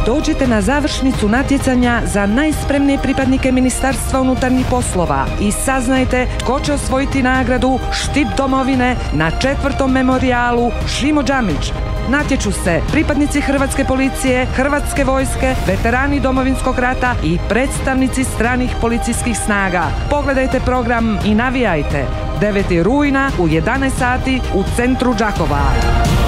dođite na završnicu natjecanja za najspremnije pripadnike Ministarstva unutarnjih poslova i saznajte tko će osvojiti nagradu Štit domovine na 4. memorijalu Šimo Đamić. Natječu se pripadnici Hrvatske policije, Hrvatske vojske, veterani Domovinskog rata i predstavnici stranih policijskih snaga. Pogledajte program i navijajte. 9. rujna u 11 sati u centru Đakova.